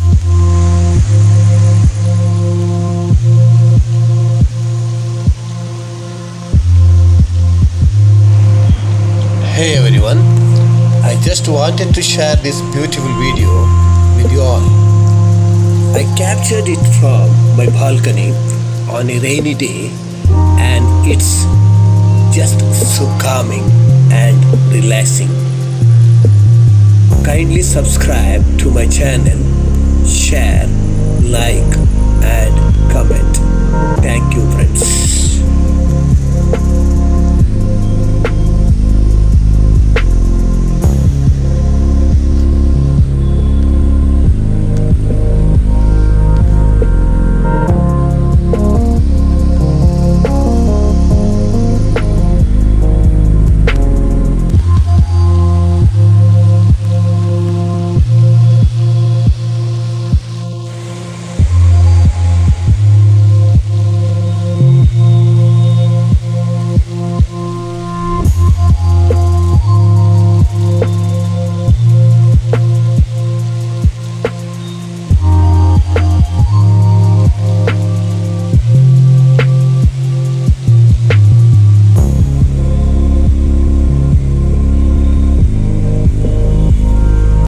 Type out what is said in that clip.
Hey everyone, I just wanted to share this beautiful video with you all. I captured it from my balcony on a rainy day, and it's just so calming and relaxing. Kindly subscribe to my channel, share, like and comment. Thank you friends.